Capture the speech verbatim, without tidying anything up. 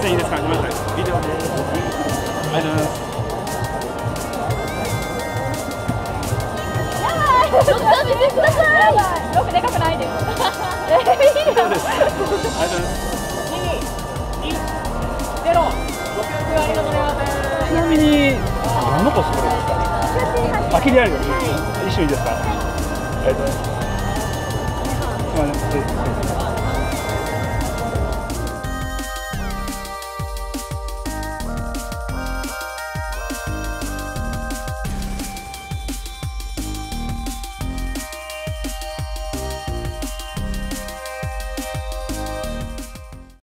せん、いいですか、ごめんなさい、ビデオで。ありがとうございます。 ちょっと食べてください。よくでかくないです。え、いいよ。 そうです。ありがとうございます。 に、いち、ゼロ、ご協力ありがとうございます。 ちなみに、何のコスプレですか。あ、切りありです。一緒いいですか。ありがとうございます。すみません。